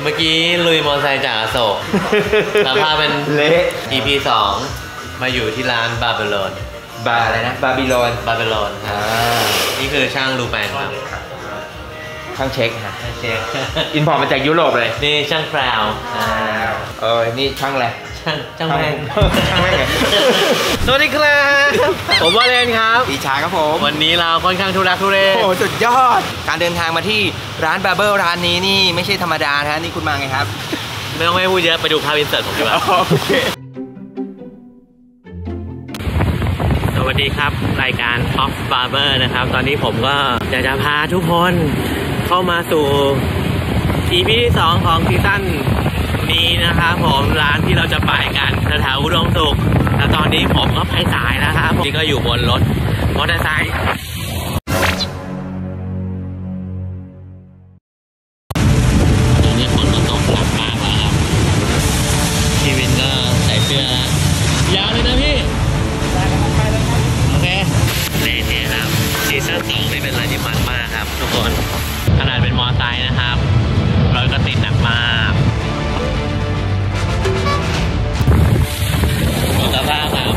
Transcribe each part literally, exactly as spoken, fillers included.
เมื่อกี้ลุยมอเตอร์ไซค์จากอโศกแล้วพาเป็นเละ อี พี สองมาอยู่ที่ร้านบาบิโลนบาอะไรนะบาบิโลนบาบิโลนอ่านี่คือช่างรูแปงครับช่างเช็คฮะช่างเช็คอินพอร์ตมาจากยุโรปเลยนี่ช่างแพรวอ่าเออนี่ช่างอะไรช่างช่างแม่งช่างแม่งสวัสดีครับผมวาเลนครับปีชาครับผมวันนี้เราค่อนข้างทุรักทุเรศโอ้สุดยอดการเดินทางมาที่ร้านบาร์เบอร์ร้านนี้นี่ไม่ใช่ธรรมดานะนี่คุณมาไงครับไม่ต้องให้พูดเยอะไปดูภาพอินเสิร์ตผมดีกว่าโอเคสวัสดีครับรายการ Off Barber นะครับตอนนี้ผมก็อยากจะพาทุกคนเข้ามาสู่ อี พี ที่สองของซีซั่นนี้นะครับผมร้านที่เราจะไปกันแถวอุดมสุขแต่ตอนนี้ผมก็ไปสายนะครับผมนี่ก็อยู่บนรถมอเตอร์ไซค์ตอนนี้ฝนก็ตกหนักมากแล้วครับพี่วินก็ใส่เสื้อยาวเลยนะพี่โอเคนี่นี่ครับซีซั่นสองนี่เป็นอะไรที่มันมากครับทุกคนขนาดเป็นมอเตอร์ไซค์นะครับรถก็ติดหนักมากสภาพครับ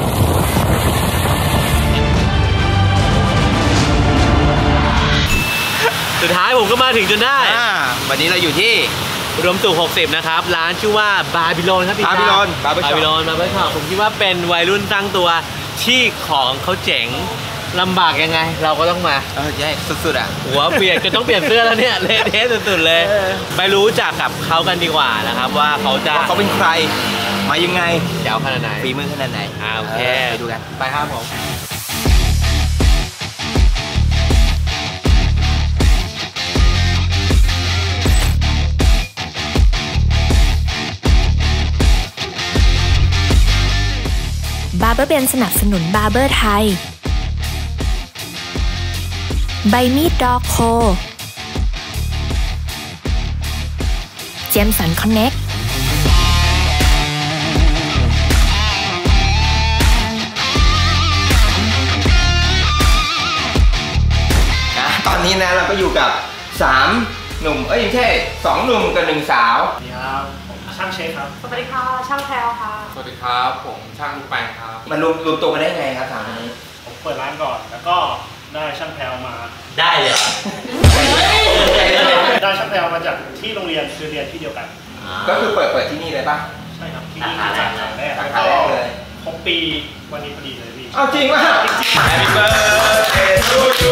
สุดท้ายผมก็มาถึงจนได้วันนี้เราอยู่ที่อุดมสุขหกสิบนะครับร้านชื่อว่าบาบิโลนครับพี่บาบิโลนบาบิโลนบาบิโลนผมคิดว่าเป็นวัยรุ่นตั้งตัวที่ของเขาเจ๋งลำบากยังไงเราก็ต้องมาเออใช่สุดๆอ่ะหัวเปลี่ยนก็ต้องเปลี่ยนเสื้อแล้วเนี่ยเละเทะสุดๆเลยไปรู้จักกับเขากันดีกว่านะครับว่าเขาจะเขาเป็นใครมายังไงเจ๋วขนาดไหนฝีมือขนาดไหนอ่าโอเคไปดูกันไปครับผมบาร์เบอร์เบนสนับสนุนบาร์เบอร์ไทยใบมีดดอกโคเจมสันคอนเน็กตอนนี้นะเราก็อยู่กับสามหนุ่มเอ้ยไม่ใช่สองหนุ่มกับหนึ่งสาวสวัสดีครับผมช่างเชฟครับสวัสดีค่ะช่างแพรวค่ะสวัสดีครับผมช่างลูกแปงครับมันรวมรวมตัวกันได้ไงครับสามคนนี้ผมเปิดร้านก่อนแล้วก็ได้ช่างแพรวมาได้เลยได้ช่างแพรวมาจากที่โรงเรียนคือเรียนที่เดียวกันก็คือเปิดเปิดที่นี่เลยป่ะใช่ครับที่นี่สาขาแรกแล้วก็ครบปีวันนี้พอดีเลยพี่อ้าวจริงป่ะ Happy birthday to you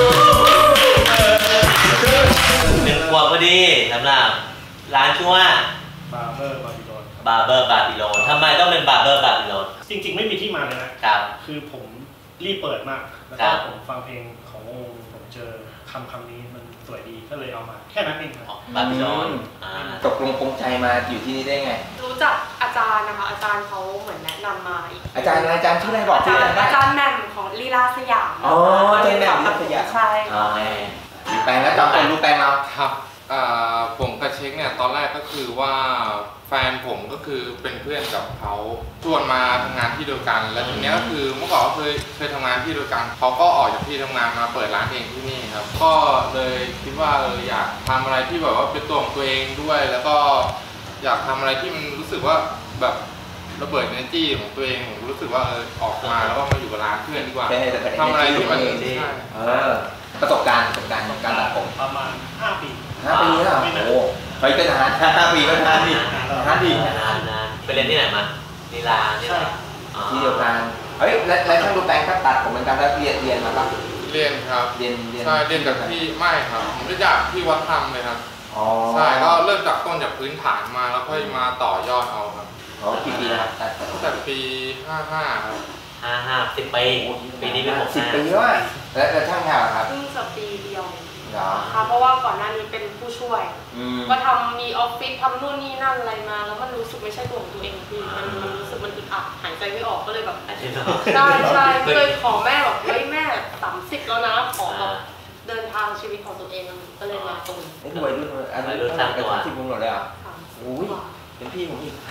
หนึ่งขวบพอดีสำหรับร้านชื่อว่าบาร์เบอร์บาบิโลนบาร์เบอร์บาบิโลนทำไมต้องเป็นบาร์เบอร์บาบิโลนจริงๆไม่มีที่มาเลยนะครับคือผมรีบเปิดมากแล้วก็ผมฟังเพลงของวงผมเจอคำคำนี้มันสวยดีก็เลยเอามาแค่นั้นเองครับบาบิโลนตกลงปรงใจมาอยู่ที่นี่ได้ไงรู้จักอาจารย์นะคะอาจารย์เขาเหมือนแนะนำมาอีกอาจารย์อาจารย์ชื่ออะไรบอกชื่ออะไรได้อาจารย์แหม่มของลีลาสยามอ๋ออาจารย์แหม่มลีลาสยามใช่แปลงแล้วจำคนรู้แปลงเราครับผมกับเช็คเนี่ยตอนแรกก็คือว่าแฟนผมก็คือเป็นเพื่อนกับเขาชวนมาทำงานที่เดียวกันแล้วทีนี้ก็คือเมื่อก่อนเคยเคยทำงานที่เดียวกันเขาก็ออกจากที่ทำงานมาเปิดร้านเองที่นี่ครับก็เลยคิดว่าเอออยากทำอะไรที่แบบว่าเป็นตัวของตัวเองด้วยแล้วก็อยากทำอะไรที่มันรู้สึกว่าแบบระเบิด energy ของตัวเองผมรู้สึกว่าเออออกมาแล้วก็มาอยู่กับร้านเพื่อนดีกว่าทำอะไรที่มันประสบการณ์ประสบการณ์ของการตัดผมประมาณห้าปีห้าปีแล้วโอ้เฮ้ยก็นานห้าปีก็นานดินานดินานนานไปเรียนที่ไหนมาลีลาใช่ที่เดียวกันเฮ้ยแล้วช่างดูแปลงก็ตัดผมเหมือนกันแล้วเรียนเรียนมาปะเรียนครับเรียนเรียนใช่เรียนจากที่ไม่ครับผมได้จากที่วัดธรรมเลยครับใช่ก็เริ่มจากต้นจากพื้นฐานมาแล้วค่อยมาต่อยอดเอาครับอ๋อกี่ปีนะครับตั้งแต่ปีห้าห้าครับห้าห้าสิบปีปีนี้เป็นหกสิบปีแล้วแล้วช่างแถวครับเพิ่งจะปีเดียวค่ะเพราะว่าก่อนหน้านี้เป็นผู้ช่วยก็ทำมีออฟฟิศทำนู่นนี่นั่นอะไรมาแล้วมันรู้สึกไม่ใช่ตัวของตัวเองคือมันมันรู้สึกมันอึดอัดหายใจไม่ออกก็เลยแบบใช่ใช่ก็เลยขอแม่แบบเฮ้ยแม่สามสิบแล้วนะขอแบบเดินทางชีวิตของตัวเองก็เลยมาตรงนี่วัยรุ่นอันนี้รุ่นตั้งตัวที่มุ่งหมดเลยอ่ะโอ้ยเป็นพี่ผมอีก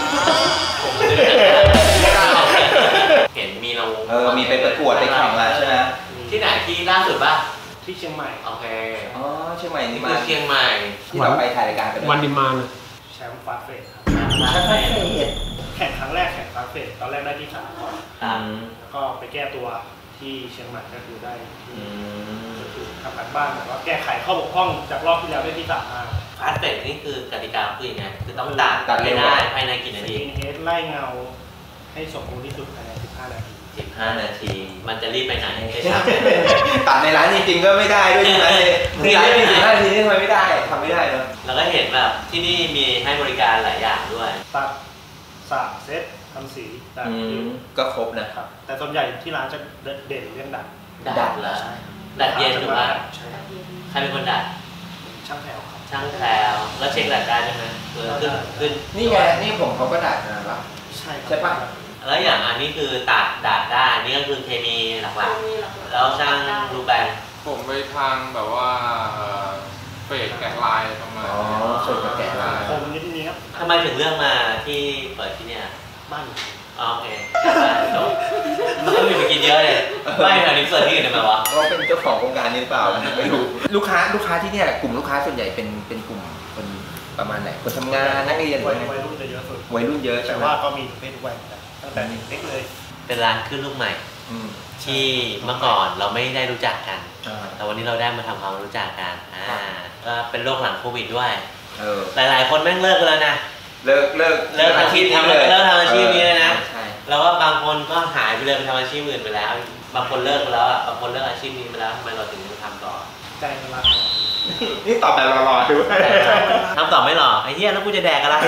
เห็นมีเราเออมีไปประกวดไปแข่งมาใช่ไหมที่ไหนที่ล่าสุดป่ะที่เชียงใหม่โอเคอ๋อเชียงใหม่นี่มาเชียงใหม่ที่เราไปถ่ายรายการกันวันดิมานใแชมป์ฟาสเฟสครับฟาสเฟสแข่งครั้งแรกแข่งฟาสเฟสตอนแรกได้ที่สามก่อนครับแล้วก็ไปแก้ตัวที่เชียงใหม่ก็คือได้ที่อืมก็คือทำการบ้านแบบว่าแก้ไขข้อบกพร่องจากรอบที่แล้วได้ที่สามมาฟาสเฟสนี่คือกติกาคือยังไงคือต้องตัดตัดไม่ได้ภายในกี่นาสทีกินเฮดไล่เงาให้สมบูรณ์ที่สุดภายในสิบห้านาทีสิบห้านาที มันจะรีบไปไหนไปช้าตัดในร้านจริงๆก็ไม่ได้ด้วยใช่ไหมในร้านมีสิบห้านาทีนี่ทำไมไม่ได้ทำไม่ได้เนอะแล้วก็เห็นแบบที่นี่มีให้บริการหลายอย่างด้วยตัดสระเซตทำสีดัดอืคิ้มวก็ครบนะครับแต่ส่วนใหญ่ที่ร้านจะเด่นเรื่องดัดดัดเหรอดัดเย็นหรือว่าใช่ใครเป็นคนดัดช่างแถวครับช่างแพรวแล้วเช็คดัดได้ใช่ไหมเออขึ้นขึ้นนี่ไงนี่ผมเขาก็ดัดนะวะใช่ใช่ปะแล้วอย่างอันนี้คือตัดดัดได้ นี่ก็คือเคมีหลักมีหลักๆๆแล้วช่างรูปแบบผมไปทางแบบว่าเอ่อเฟดแกะลายประมาณอ๋อนี้ส่วนกับแกะลายคมนิดนี้ครับทำไมถึงเลือกมาที่เปิดที่เนี่ยบ้านอ๋อโอเคจบมันก็มีไปกินเยอะเลยไม่แถวนี้เปิดที่อื่นทำไมวะเขาเป็นเจ้าของโครงการนี้หรือเปล่าไม่รู้ลูกค้าลูกค้าที่เนี่ยกลุ่มลูกค้าส่วนใหญ่เป็นเป็นกลุ่มคนประมาณไหนคนทำงานนักเรียนวัยวัยรุ่นจะเยอะสุดวัยรุ่นเยอะใช่แต่ไหมว่าก็มีประเภททุกวัยเหมือนกันตั้งแต่เด็กๆเลยเป็นร้านขึ้นลูกใหม่อืมที่เมื่อก่อนเราไม่ได้รู้จักกันอ่าแต่วันนี้เราได้มาทำความรู้จักกันอ่าก็เป็นโรคหลังโควิดด้วยเออหลายๆ คนแม่งเลิกกันแล้วนะเลิกเลิกเลิกอาชีพทำเลิกทำอาชีพนี้เลยนะใช่แล้วว่าบางคนก็หายไปเลยไปทำอาชีพอื่นไปแล้ว บางคนเลิกไปแล้วอ่ะ บางคนเลิกอาชีพนี้ไปแล้วทำไมเราถึงมาทำต่อใจมันรักนี่ตอบแบบหล่อๆดูทำต่อไม่หรอไอ้เหี้ยแล้วกูจะแดกอะไร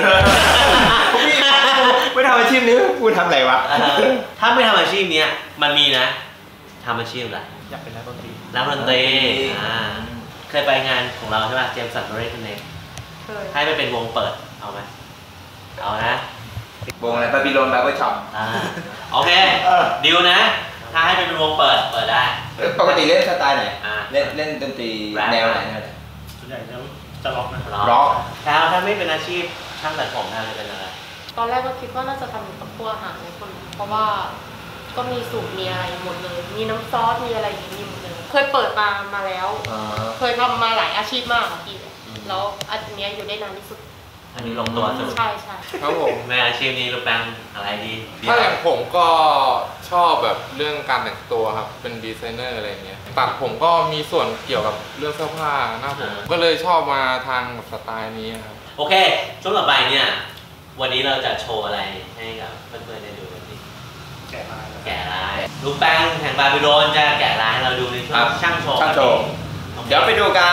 ไม่ทำอาชีพนี้กูทำอะไรวะเออถ้าไม่ทำอาชีพเนี้ยมันมีนะทำอาชีพอะไรอยากเป็นนักดนตรีนักดนตรีอ่าเคยไปงานของเราใช่ป่ะเจมส์สันบริเนกเคยให้ไปเป็นวงเปิดเอาไหมเอานะวงอะไรบาบิโลนบาร์เบอร์ช็อปอ่าโอเคดิวนะ ถ้าให้ไปเป็นวงเปิดเปิดได้ปกติเล่นสไตล์ไหนอ่าเล่นเล่นดนตรีแรปแนวไหนแนวไหนส่วนใหญ่จะจะล็อกนะร็อกแล้วถ้าไม่เป็นอาชีพช่างตัดผมทางจะเป็นอะไรตอนแรกก็คิดว่าน่าจะทำกับพวกอาหารในคนเพราะว่าก็มีสูตรมีอะไรหมดเลย มีน้ำซอสมีอะไรอย่างนี้หมดเลยเคยเปิดมามาแล้วอ๋อเคยทำมาหลายอาชีพมากค่ะพี่แล้วอันเนี้ยอยู่ได้นานที่สุดอันนี้ลงตัวสุดใช่ใช่ครับผมในอาชีพนี้รูปแปลงอะไรดีดีถ้าอย่างผมก็ชอบแบบเรื่องการแต่งตัวครับ เป็นดีไซเนอร์อะไรเงี้ย ตัดผมก็มีส่วนเกี่ยวกับเรื่องเสื้อผ้าหน้าผม ก็เลยชอบมาทางสไตล์นี้ครับโอเคช่วงต่อไปเนี่ยวันนี้เราจะโชว์อะไรให้กับเพื่อนๆได้ดูกันดีแก่ลายแกะลายรูปแป้งแห่งบาบิโลนจะแกะลายให้เราดูในช่วงช่างโชว์ช่างโชว์โอคเดี๋ยวไปดูกัน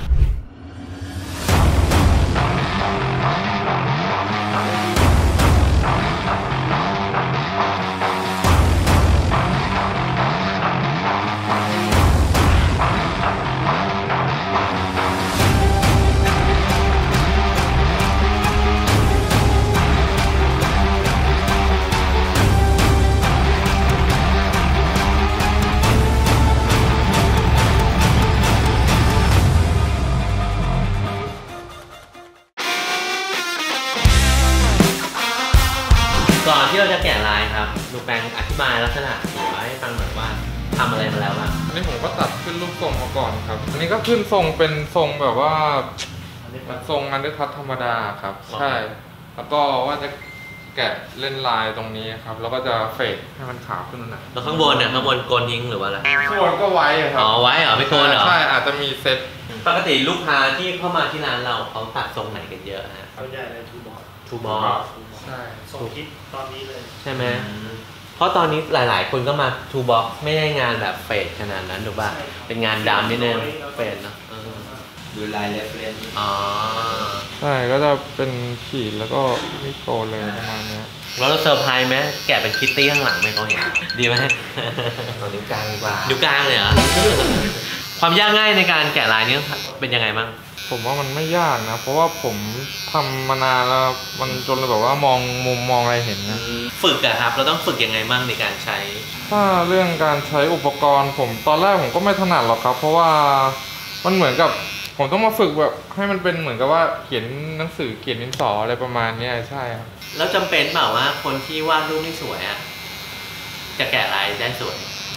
ก่อนที่เราจะแกะลายครับรูปแป้งอธิบายลักษณะหัวให้ฟังหน่อยว่าทำอะไรมาแล้วบ้างอันนี้ผมก็ตัดขึ้นรูปทรงมาก่อนครับ อันนี้ก็ขึ้นทรงเป็นทรงแบบว่าอันนี้เป็นทรงอันเดอร์คัทธรรมดาครับ ใช่ แล้วก็ว่าจะแกะเล่นลายตรงนี้ครับ แล้วก็จะเฟดให้มันขาวขึ้นหน่อยแล้วข้างบนเนี่ยข้างบนโกนทิ้งหรือว่าอะไรข้างบนก็ไว้อะครัอ๋อไว้เหรอไม่โกนเหรอใช่อาจจะมีเซตปกติลูกค้าที่เข้ามาที่ร้านเราเขาตัดทรงไหนกันเยอะฮะส่วนใหญ่เลยทูบอลทูบอลใช่ส่งคิดตอนนี้เลยใช่ไหมเพราะตอนนี้หลายๆ คนก็มาทูบ็อกไม่ได้งานแบบเฟดขนาดนั้นถูกป่ะเป็นงานดำนิดนึงเฟดเนอะเออดูลายเล็บเล่นอ๋อใช่ก็จะเป็นขีดแล้วก็ไม่โกนเลยประมาณเนี้ยแล้วเราเซอร์ไพรส์ไหมแกะเป็นคิตตี้ข้างหลังไหมเขาเห็นดีไหมเอานิ้วกลางดีกว่านิ้วกลางเลยเหรอ ความยากง่ายในการแกะลายนี้เป็นยังไงบ้างผมว่ามันไม่ยากนะ เพราะว่าผมทำมานานแล้วมันจนแบบว่ามองมุมมองอะไรเห็นนะฝึกอะครับ เราต้องฝึกยังไงบ้างในการใช้ถ้าเรื่องการใช้อุปกรณ์ผมตอนแรกผมก็ไม่ถนัดหรอกครับ เพราะว่ามันเหมือนกับผมต้องมาฝึกแบบให้มันเป็นเหมือนกับว่าเขียนหนังสือเขียนดินสออะไรประมาณเนี้ยใช่ครับแล้วจำเป็นเปล่าว่าคนที่วาดรูปไม่สวยอะจะแกะลายได้สวยผ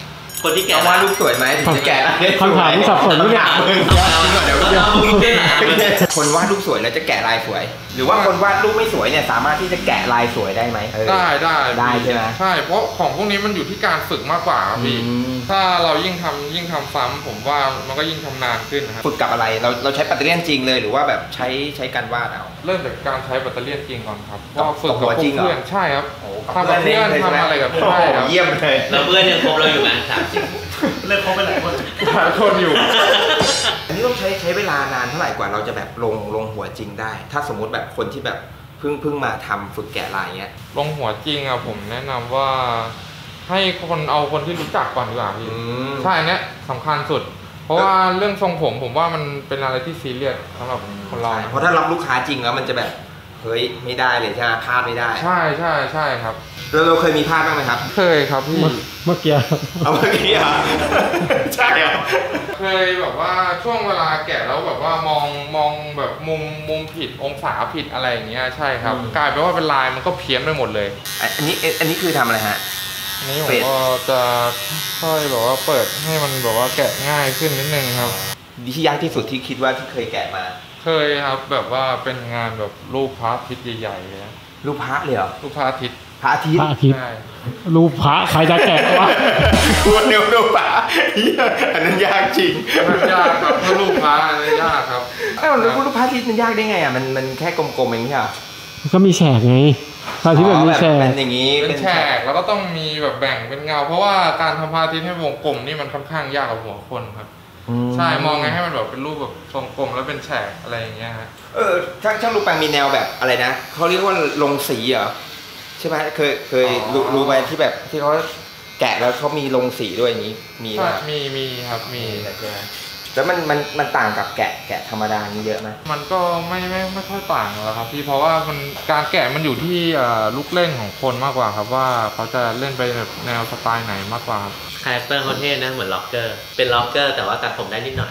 คนที่แกะต้องวาดรูปสวยไหมถึงจะแกะได้คำถามที่สับสนนี่เนี่ยเดี๋ยวคนวาดรูปสวยแล้วจะแกะลายสวย หรือว่าคนวาดรูปไม่สวยเนี่ยสามารถที่จะแกะลายสวยได้ไหมได้ได้ได้ใช่ไหมใช่เพราะของพวกนี้มันอยู่ที่การฝึกมากกว่าครับพี่ถ้าเรายิ่งทำยิ่งทำซ้ำผมว่ามันก็ยิ่งทำนานขึ้นนะครับฝึกกับอะไรเราเราใช้แบตเตอรี่จริงเลยหรือว่าแบบใช้ใช้การวาดเอาเริ่มจากการใช้แบตเตอรี่จริงก่อนครับกับว่าฝึกกับกับหัวจริงเหรอเพื่อนใช่ครับโอ้ทำกับเพื่อนทำอะไรกับเพื่อนได้ครับเยี่ยมเลยแล้วเพื่อนยังคบเราอยู่ไหมถามจริงเลิกคบไปหลายคนหลายคนอยู่อันนี้ต้องใช้ใช้เวลานานเท่าไหร่กว่าเราจะแบบลงลงหัวจริงได้ ถ้าสมมุติแบบคนที่แบบเพิ่งเพิ่งมาทำฝึกแกะลายเงี้ยลงหัวจริงอะผมแนะนำว่าให้คนเอาคนที่รู้จักก่อนดีกว่าพี่อืมใช่อันเนี้ยสำคัญสุด เพราะว่าเรื่องทรงผมผมว่ามันเป็นอะไรที่ซีเรียสสำหรับคนเรานะเพราะถ้ารับลูกค้าจริงแล้วมันจะแบบเฮ้ยไม่ได้เลยใช่ไหมพลาดไม่ได้ใช่ใช่ใช่ครับเราเราเคยมีพลาดบ้างไหมครับเคยครับพี่เมื่อกี้เอาเมื่อกี้อ่ะใช่อ่ะเคยแบบว่าช่วงเวลาแกะแล้วแบบว่ามองมองแบบมุมมุมผิดองศาผิดอะไรอย่างเงี้ยใช่ครับ กลายเป็นว่าเป็นลายมันก็เพี้ยนไปหมดเลยอันนี้อันนี้คือทำอะไรฮะอันนี้ผเฟมดก็จะค่อยแบบว่าเปิดให้มันแบบว่าแกะง่ายขึ้นนิดนึงครับที่ยากที่สุดที่คิดว่าที่เคยแกะมาเคยครับแบบว่าเป็นงานแบบรูปพระอาทิตย์ใหญ่ๆเลยนะรูปพระเลยเหรอรูปพระอาทิตย์พระอาทิตพย์ระอาทิตย์ใช่รูปพระใครจะแกะวะตัวเดียวรูปพระเหี้ยอันนั้นยากจริงมันยากครับถ้ารูปพระอันนี้ยากครับเอ้าแล้วรูปพระอาทิตย์มันยากได้ไงอ่ะมันมันแค่กลมๆเองใช่ไหมก็มีแฉกไงพระอาทิตย์แบบมีแฉเป็กนอย่างนี้เป็นแฉกแล้วก็ต้องมีแบบแบ่งเป็นเงา เพราะว่าการทำพระอาทิตย์ให้วงกลมนี่มันค่อนข้างยากกับหัวคนครับ ใช่มองไงให้มันแบบเป็นรูปแบบทรงกลมแล้วเป็นแฉกอะไรอย่างเงี้ยฮะเออช่างช่างรูปแปลงมีแนวแบบอะไรนะเขาเรียกว่าลงสีเหรอใช่ไหมเคยเคยรู้รู้ไหมที่แบบที่เขาแกะแล้วเขามีลงสีด้วยอย่างนี้มีไหมมีมีครับมีใช่ไหมแล้วมันมันมันต่างกับแกะแกะธรรมดานี้เยอะไหมมันก็ไม่ไม่ไม่ค่อยต่างหรอกครับพี่เพราะว่ามันการแกะมันอยู่ที่เอ่อลูกเล่นของคนมากกว่าครับว่าเขาจะเล่นไปแบบแนวสไตล์ไหนมากกว่าครับคาแรคเตอร์เขาเท่นะเหมือนล็อกเกอร์ เป็นล็อกเกอร์แต่ว่าตัดผมได้นิดหน่อย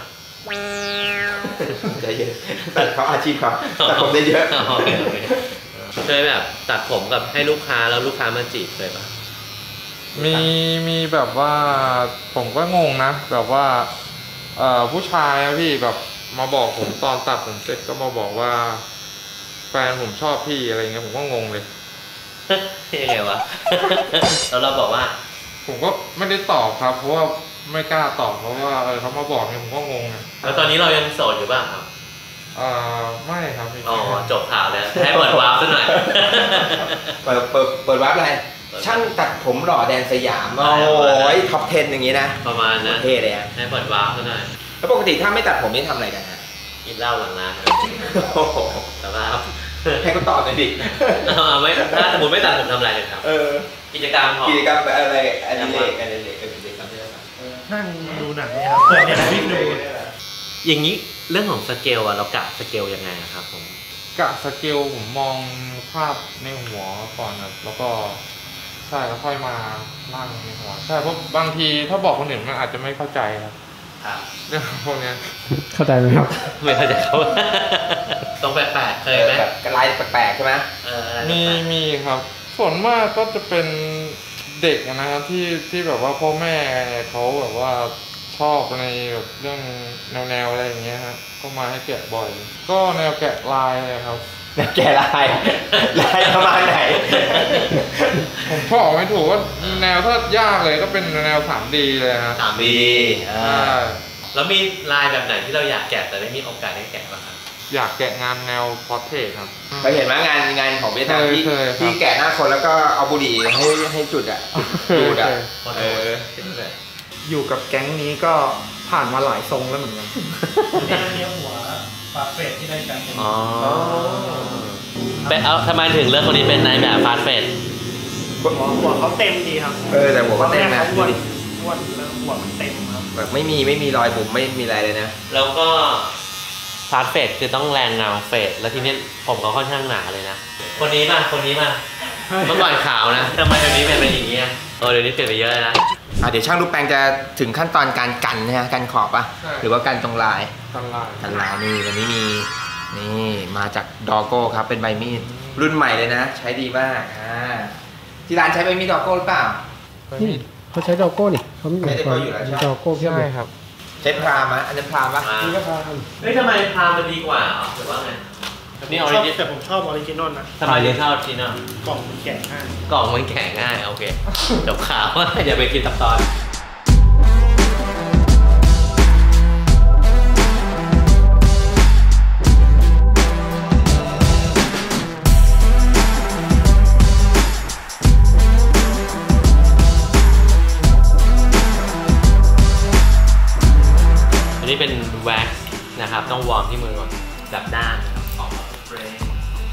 ใจเย็นแต่เขาอาชีพเขาแต่ผมได้เยอะโอเคโอเคเคยแบบตัดผมกับให้ลูกค้าแล้วลูกค้ามาจีบเคยปะมีมีแบบว่าผมก็งงนะแบบว่าเอ่อผู้ชายอะพี่แบบมาบอกผมตอนตัดผมเสร็จก็มาบอกว่าแฟนผมชอบพี่อะไรเงี้ยผมก็งงเลยยังไงวะ แล้วเราบอกว่าผมก็ไม่ได้ตอบครับ เพราะว่าไม่กล้าตอบเพราะว่าเออเขามาบอกเนี่ยผมก็งงไงแล้วตอนนี้เรายังโสดอยู่บ้างครับเอ่อไม่ครับพี่อ๋อจบข่าวแล้วให้เปิดวาร์ปซะหน่อยเปิดเปิดเปิดวับอะไรช่างตัดผมหล่อแดนสยามโอ้ยท็อปสิบอย่างนี้นะประมาณนั้นเท่เลยอะให้เปิดวาร์ปซะหน่อยแล้วปกติถ้าไม่ตัดผมนี่ทำอะไรกันฮะกินเหล้าหลังร้านครับโอ้โหแต่ว่าให้เขาตอบหน่อยดิเอาไม่ถ้าสมมติไม่ตัดผมทำอะไรกันครับเออกิจกรรมของกิจกรรมอะไรอดิเรกอดิเรกกิจกรรมที่เราทำนั่งดูหนังเนี่ยครับเปิดเนี่ยนะพี่ดูอย่างนี้เรื่องของสเกลอะเรากะสเกลยังไงอะครับผมกะสเกลผมมองภาพในหัวก่อนครับแล้วก็ใช่แล้วค่อยมาล่างในหัวใช่เพราะบางทีถ้าบอกคนอื่นมันอาจจะไม่เข้าใจครับครับเรื่องพวกเนี้ยเข้าใจไหมครับไม่เข้าใจเขา ตรงแปลกๆเคยไหมแบบลายแปลกๆใช่ไหมเอออะไรมีแปลกมีครับ ส่วนมากก็จะเป็นเด็กนะครับที่ที่แบบว่าพ่อแม่เขาแบบว่าชอบในแบบเรื่องแนวๆอะไรอย่างเงี้ยฮะก็มาให้แกะบ่อย ก็แนวแกะลายเลยครับแกะลายลายประมาณไหนผมบอกไม่ถูกว่าแนวถ้ายากเลยก็เป็นแนว สามดี เลยฮะสามดีใช่แล้วมีลายแบบไหนที่เราอยากแกะแต่ไม่มีโอกาสได้แกะบ้างครับอยากแกะงานแนวพอร์เทรตครับเคยเห็นไหมงานงานของเวียดนามที่เคยครับที่แกะหน้าคนแล้วก็เอาบุหรี่ให้ให้จุดอ่ะดูดอ่ะเอออยู่กับแก๊งนี้ก็ผ่านมาหลายทรงแล้วเหมือนกันเนี่ยเนี่ยหัวปากเฟดที่ได้กันอ๋อเป็นเอาทำไมถึงเลือกคนนี้เป็นนายแบบฟาสเฟดหัวหัวเขาเต็มดีครับเออแต่หัวก็เต็มนะอ้วนอ้วนแล้วหัวมันเต็มครับแบบไม่มีไม่มีรอยบุ๋มไม่มีอะไรเลยนะแล้วก็ฟาสเฟดคือต้องแรงเงาเฟดแล้วทีนี้ผมก็ค่อนข้างหนาเลยนะ คนนี้ป่ะคนนี้ป่ะเมื่อก่อนขาวนะทำไมเดี๋ยวนี้เป็นอย่างนี้อ่ะเออเดี๋ยวนี้เปลี่ยนไปเยอะนะอ่ะเดี๋ยวช่างรูปแปลงจะถึงขั้นตอนการกันนะฮะกันขอบป่ะหรือว่ากันตรงลายตันลายกันลายนี่วันนี้มีนี่มาจากดอโก้ครับเป็นใบมีดรุ่นใหม่เลยนะ ใช้ดีมากอ่าที่ร้านใช้ใบมีดดอโก้หรือเปล่านี่เขาใช้ดอกโก้นี่เขามีใช้ดอกโก้อยู่แล้วใช่ไหมดอกโก้เพียบเลยครับใช้พรามะอันนั้นพรามปะนี่ก็พาเฮ้ยทำไมพามันดีกว่าหรือว่าไงนี่ออริจินแต่ผมชอบออริจินอลนะทำไมถึงชอบที่นั่นกล่องมันแกะง่ายกล่องมันแข็งง่ายโอเคจบข่าวอย่าไปกินตับตอนอันนี้เป็นแว็กซ์นะครับต้องวอร์มที่มือก่อนดับด้านนะครับออกมาสเปรย์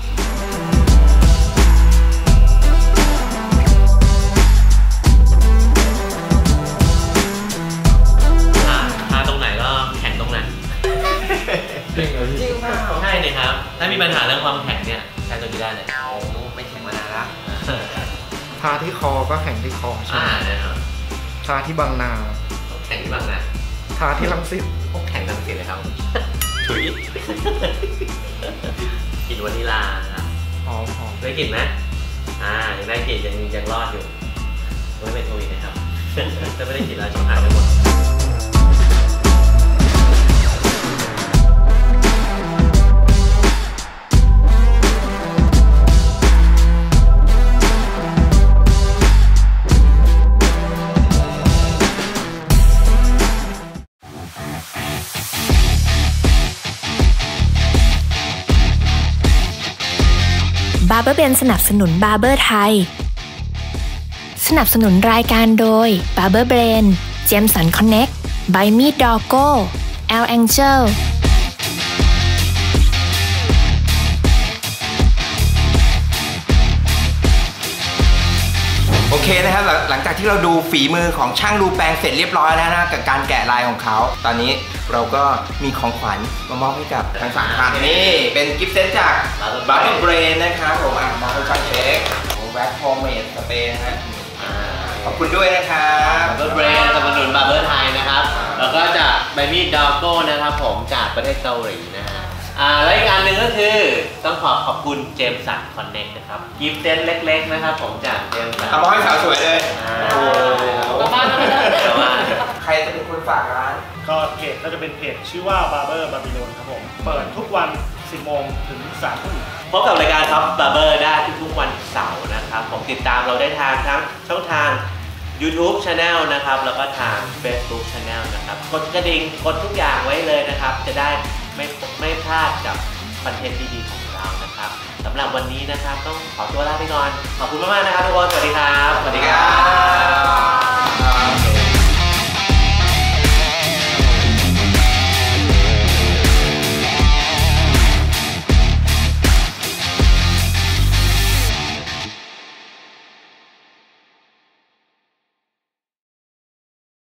ทาตรงไหนก็แข็งตรงนั้นจริงเหรอพี่จริงเปล่าใช่เลยครับ ถ้ามีปัญหาเรื่องความแข็งเนี่ยใช้ตัวนี้ได้เลยโอ้ไม่แข็งมานานละทาที่คอก็แข็งที่คอใช่อ่าไหมนะครับทาที่บางนาแข็งที่บางนะทาที่รังสิตพวกแข็งทั้งสิ้นเลยครับ ถุยกลิ่นวานิลลาครับหอมหอมได้กลิ่นไหมอ่ายังได้กลิ่นยังยังรอดอยู่ไม่เป็นโควิดนะครับ ถ้าไม่ได้กลิ่นเราช่องหายไปหมดบาร์เบอร์เบนสนับสนุนบาร์เบอร์ไทย สนับสนุนรายการโดย Barber Brain เจมสันคอนเน็กต์ By Me Doggo L Angel โอเคนะครับหลังหลังจากที่เราดูฝีมือของช่างรูแปรงเสร็จเรียบร้อยแล้วนะกับการแกะลายของเขาตอนนี้เราก็มีของขวัญมามอบให้กับทั้งสามท่านนี่เป็นกิฟต์เซตจาก Barber Brain นะครับผมอ่ะมอบให้ช่างเช็คโอ้แว็กโฮมเมดสเปรย์นะฮะขอบคุณด้วยนะครับบาร์เบอร์เบรนสนับสนุนบาร์เบอร์ไทยนะครับ แล้วก็จากไบมี่ดอกโก้นะครับผมจากประเทศเกาหลีนะฮะอ่าและอีกอันหนึ่งก็คือต้องขอขอบคุณเจมสันคอนเน็กนะครับกิฟต์เซตเล็กๆนะครับผมจากเจมสันทำมาให้สาวสวยเลยอ่าโอ้โหแต่ว่าใครจะเป็นคนฝากร้านก็เพจก็จะเป็นเพจชื่อว่า Barber Babylon ครับผม เปิดทุกวัน สิบโมงถึงสามทุ่มพบกับรายการท็อปบาร์เบอร์ได้ทุกๆวันเสาร์นะครับผมติดตามเราได้ทางทั้งช่องทาง YouTube Channel นะครับแล้วก็ทาง Facebook Channel นะครับกดกระดิ่งกดทุกอย่างไว้เลยนะครับจะได้ไม่ไม่พลาดกับคอนเทนต์ดีๆของเรานะครับสำหรับวันนี้นะครับต้องขอตัวลาไปก่อนขอบคุณมากๆนะครับทุกคนสวัสดีครับสวัสดีครับ